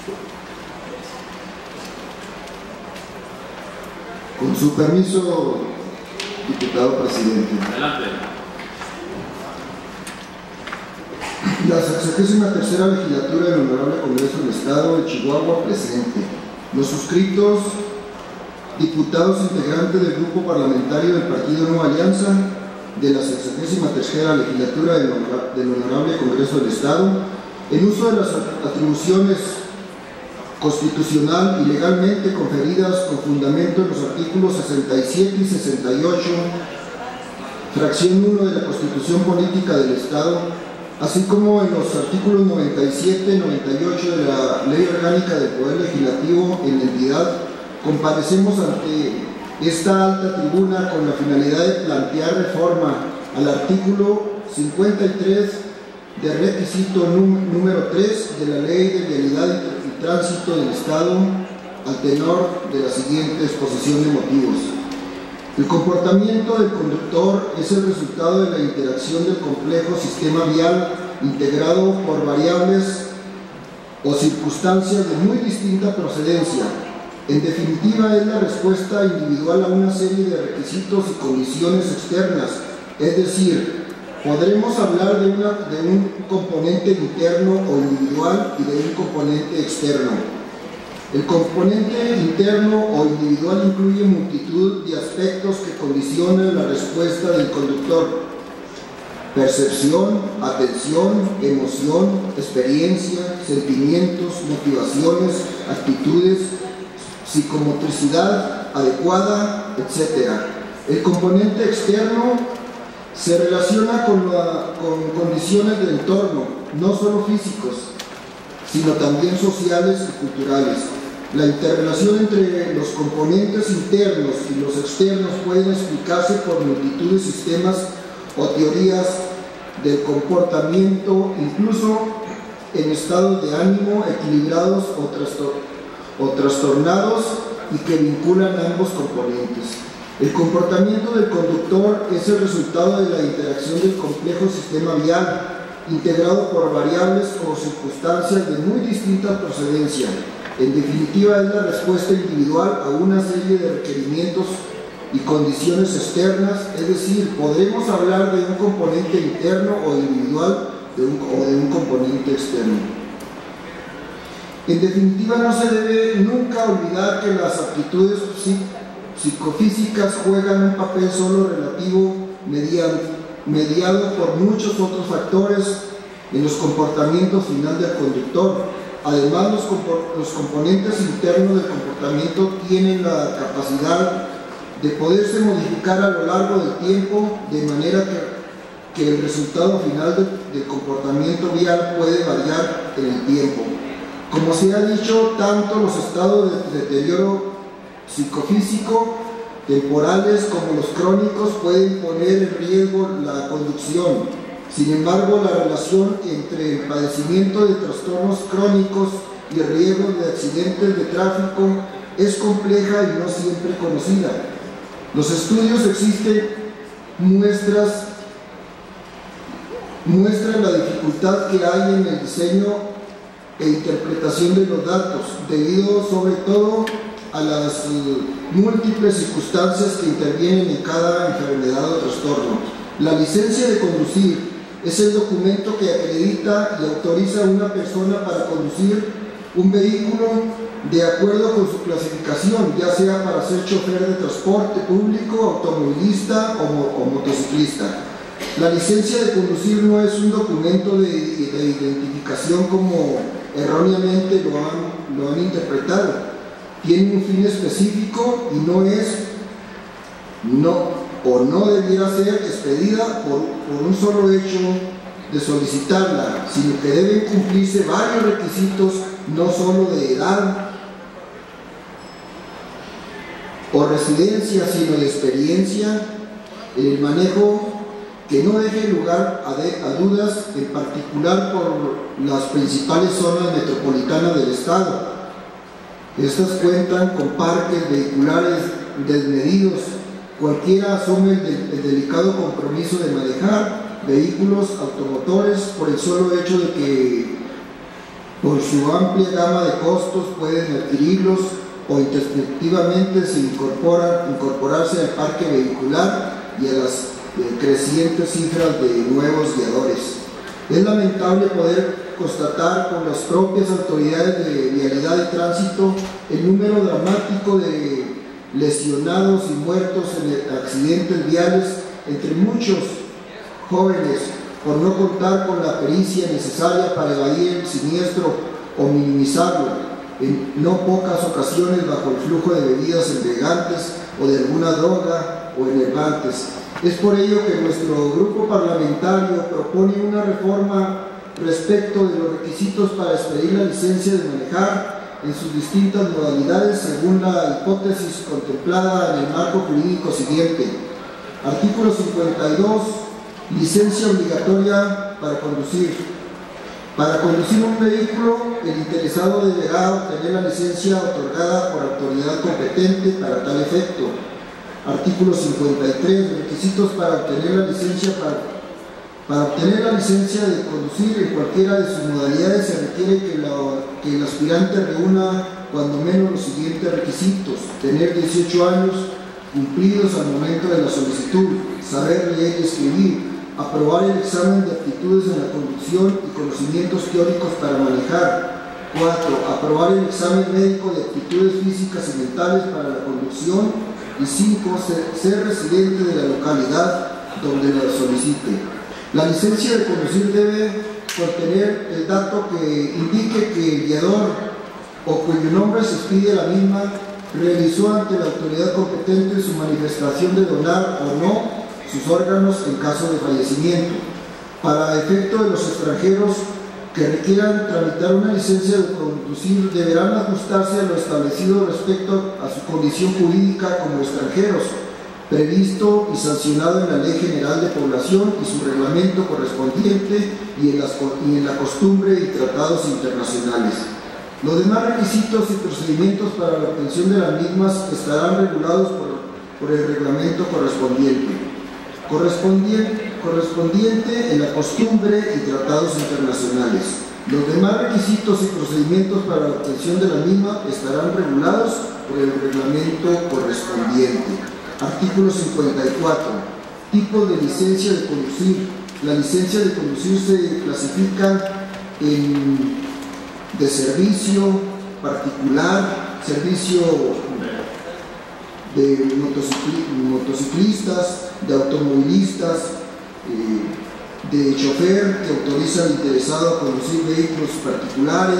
Con su permiso, diputado presidente. Adelante. La 63ª legislatura del Honorable Congreso del Estado de Chihuahua presente. Los suscritos, diputados integrantes del Grupo Parlamentario del Partido Nueva Alianza de la 63ª legislatura del Honorable Congreso del Estado, en uso de las atribuciones constitucional y legalmente conferidas con fundamento en los artículos 67 y 68, fracción 1 de la Constitución Política del Estado, así como en los artículos 97 y 98 de la Ley Orgánica del Poder Legislativo en la entidad, comparecemos ante esta alta tribuna con la finalidad de plantear reforma al artículo 53 del requisito número 3 de la Ley de Vialidad y Tránsito del Estado, al tenor de la siguiente exposición de motivos. El comportamiento del conductor es el resultado de la interacción del complejo sistema vial integrado por variables o circunstancias de muy distinta procedencia. En definitiva, es la respuesta individual a una serie de requisitos y condiciones externas, es decir, podremos hablar de un componente interno o individual y de un componente externo. El componente interno o individual incluye multitud de aspectos que condicionan la respuesta del conductor: percepción, atención, emoción, experiencia, sentimientos, motivaciones, actitudes, psicomotricidad adecuada, etc. El componente externo se relaciona con condiciones del entorno, no solo físicos, sino también sociales y culturales. La interrelación entre los componentes internos y los externos pueden explicarse por multitud de sistemas o teorías del comportamiento, incluso en estados de ánimo equilibrados o trastornados y que vinculan ambos componentes. El comportamiento del conductor es el resultado de la interacción del complejo sistema vial, integrado por variables o circunstancias de muy distinta procedencia. En definitiva, es la respuesta individual a una serie de requerimientos y condiciones externas, es decir, podremos hablar de un componente interno o individual o de un componente externo. En definitiva, no se debe nunca olvidar que las aptitudes psicofísicas juegan un papel solo relativo, mediado por muchos otros factores en los comportamientos final del conductor. Además, los componentes internos del comportamiento tienen la capacidad de poderse modificar a lo largo del tiempo, de manera que el resultado final del comportamiento vial puede variar en el tiempo. Como se ha dicho, tanto los estados de deterioro psicofísico temporales como los crónicos pueden poner en riesgo la conducción. Sin embargo, la relación entre el padecimiento de trastornos crónicos y el riesgo de accidentes de tráfico es compleja y no siempre conocida. Los estudios existentes muestran la dificultad que hay en el diseño e interpretación de los datos, debido sobre todo a las múltiples circunstancias que intervienen en cada enfermedad o trastorno. La licencia de conducir es el documento que acredita y autoriza a una persona para conducir un vehículo de acuerdo con su clasificación, ya sea para ser chofer de transporte público, automovilista o motociclista. La licencia de conducir no es un documento de identificación como erróneamente lo han interpretado. Tiene un fin específico y no debiera ser expedida por un solo hecho de solicitarla, sino que deben cumplirse varios requisitos, no solo de edad o residencia, sino de experiencia en el manejo, que no deje lugar a dudas, en particular por las principales zonas metropolitanas del estado. Estas cuentan con parques vehiculares desmedidos. Cualquiera asume el delicado compromiso de manejar vehículos automotores por el solo hecho de que Por su amplia gama de costos pueden adquirirlos o introspectivamente incorporarse al parque vehicular y a las crecientes cifras de nuevos guiadores. Es lamentable poder constatar con las propias autoridades de vialidad y tránsito el número dramático de lesionados y muertos en accidentes viales entre muchos jóvenes por no contar con la pericia necesaria para evadir el siniestro o minimizarlo, en no pocas ocasiones bajo el flujo de bebidas embriagantes o de alguna droga o enervantes. Es por ello que nuestro grupo parlamentario propone una reforma respecto de los requisitos para expedir la licencia de manejar en sus distintas modalidades según la hipótesis contemplada en el marco jurídico siguiente. Artículo 52. Licencia obligatoria para conducir. Para conducir un vehículo, el interesado deberá obtener la licencia otorgada por autoridad competente para tal efecto. Artículo 53. Requisitos para obtener la licencia. Para obtener la licencia de conducir en cualquiera de sus modalidades se requiere que el aspirante reúna cuando menos los siguientes requisitos: tener 18 años cumplidos al momento de la solicitud, saber leer y escribir, aprobar el examen de aptitudes en la conducción y conocimientos teóricos para manejar. 4. Aprobar el examen médico de aptitudes físicas y mentales para la conducción. Y 5. Ser residente de la localidad donde la solicite. La licencia de conducir debe contener el dato que indique que el guiador o cuyo nombre se expide la misma realizó ante la autoridad competente su manifestación de donar o no sus órganos en caso de fallecimiento. Para efecto de los extranjeros que requieran tramitar una licencia de conducir deberán ajustarse a lo establecido respecto a su condición jurídica como extranjeros, previsto y sancionado en la Ley General de Población y su reglamento correspondiente y en la costumbre y tratados internacionales. Los demás requisitos y procedimientos para la obtención de las mismas estarán regulados por el reglamento correspondiente en la costumbre y tratados internacionales. Los demás requisitos y procedimientos para la obtención de la misma estarán regulados por el reglamento correspondiente. Artículo 54. Tipos de licencia de conducir. La licencia de conducir se clasifica en de servicio particular, servicio de motociclistas, de automovilistas, de chofer que autoriza al interesado a conducir vehículos particulares,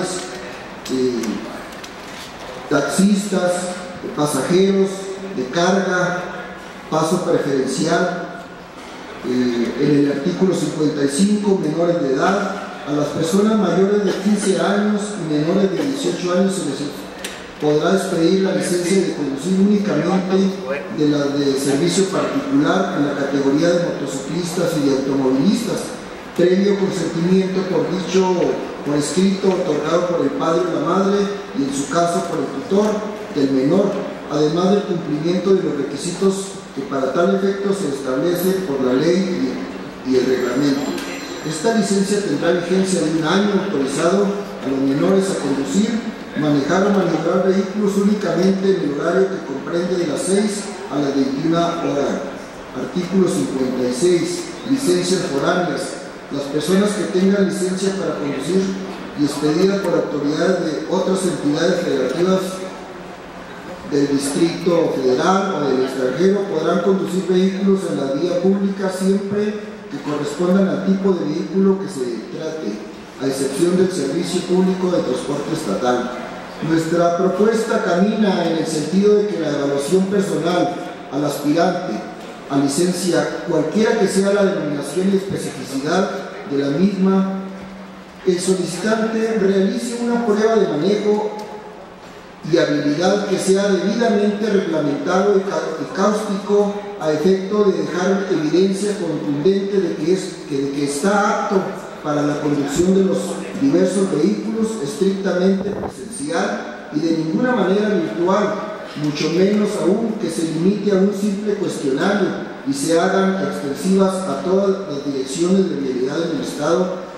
taxistas, de pasajeros, de carga, paso preferencial. En el artículo 55, menores de edad. A las personas mayores de 15 años y menores de 18 años se les podrá expedir la licencia de conducir únicamente de la de servicio particular en la categoría de motociclistas y de automovilistas, previo consentimiento por escrito otorgado por el padre o la madre y en su caso por el tutor del menor, además del cumplimiento de los requisitos que para tal efecto se establece por la ley y el reglamento. Esta licencia tendrá vigencia de 1 año, autorizado a los menores a conducir, manejar o maniobrar vehículos únicamente en el horario que comprende de las 6 a las 21 horas. Artículo 56. Licencias foráneas. Las personas que tengan licencia para conducir y expedida por autoridades de otras entidades federativas del Distrito Federal o del extranjero podrán conducir vehículos en la vía pública siempre que correspondan al tipo de vehículo que se trate, a excepción del servicio público de transporte estatal. Nuestra propuesta camina en el sentido de que la evaluación personal al aspirante a licencia, cualquiera que sea la denominación y especificidad de la misma, el solicitante realice una prueba de manejo y habilidad que sea debidamente reglamentado y cáustico a efecto de dejar evidencia contundente de que está apto para la conducción de los diversos vehículos, estrictamente presencial y de ninguna manera virtual, mucho menos aún que se limite a un simple cuestionario y se hagan extensivas a todas las direcciones de vialidad en el Estado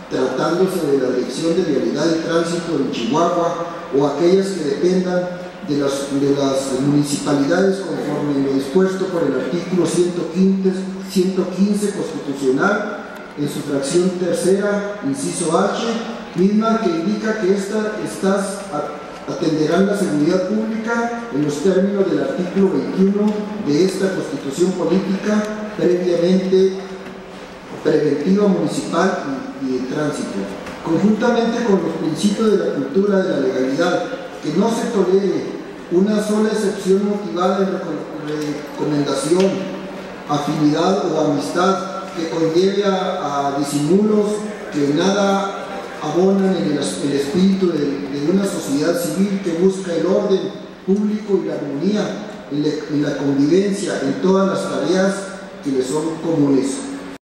tratándose de la Dirección de Vialidad y Tránsito en Chihuahua, o aquellas que dependan de las municipalidades conforme lo dispuesto por el artículo 115 constitucional en su fracción tercera, inciso H, misma que indica que estas atenderán la seguridad pública en los términos del artículo 21 de esta Constitución Política, previamente preventiva municipal y de tránsito, conjuntamente con los principios de la cultura de la legalidad, que no se tolere una sola excepción motivada en recomendación, afinidad o amistad que conlleve a disimulos que nada abonan en el espíritu de una sociedad civil que busca el orden público y la armonía en la convivencia en todas las tareas que le son comunes.